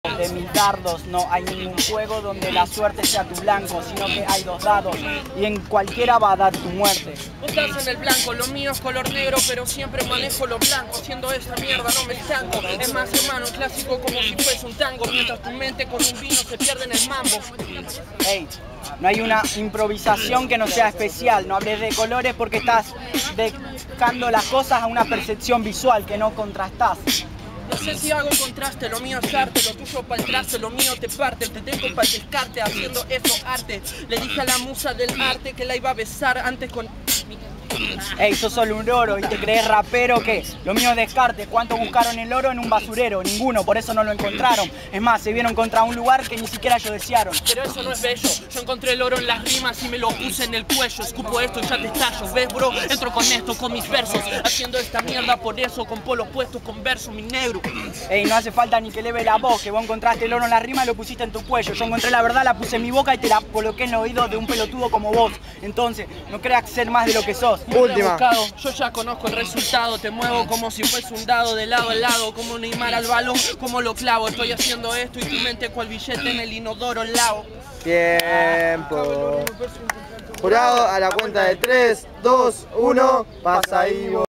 De mis dardos, no hay ningún juego donde la suerte sea tu blanco, sino que hay dos dados y en cualquiera va a dar tu muerte. Vos estás en el blanco, lo mío es color negro, pero siempre manejo lo blanco. Haciendo esta mierda no me estanco. Es más, hermano, un clásico como si fuese un tango, mientras tu mente con un vino se pierde en el mambo. Hey, no hay una improvisación que no sea especial, no hables de colores porque estás dejando las cosas a una percepción visual que no contrastás. No sé si hago contraste, lo mío es arte, lo tuyo para el traste, lo mío te parte, te tengo para el descarte, haciendo eso arte. Le dije a la musa del arte que la iba a besar antes con... Ey, sos solo un loro y te crees rapero, ¿qué? Lo mío es descarte. ¿Cuánto buscaron el oro en un basurero? Ninguno, por eso no lo encontraron. Es más, se vieron contra un lugar que ni siquiera ellos desearon. Pero eso no es bello, yo encontré el oro en las rimas y me lo puse en el cuello. Escupo esto y ya te estallo, ¿ves, bro? Entro con esto, con mis versos, haciendo esta mierda por eso, con polos puestos, con verso, mi negro. Ey, no hace falta ni que eleve la voz, que vos encontraste el oro en la rima y lo pusiste en tu cuello. Yo encontré la verdad, la puse en mi boca y te la coloqué en el oído de un pelotudo como vos. Entonces, no creas ser más de lo que sos. Última. Yo ya conozco el resultado, te muevo como si fuese un dado de lado a lado, como Neymar al balón, como lo clavo. Estoy haciendo esto y tu mente cual billete en el inodoro lavo. Tiempo. Jurado, a la cuenta de 3, 2, 1, pasa Ivo.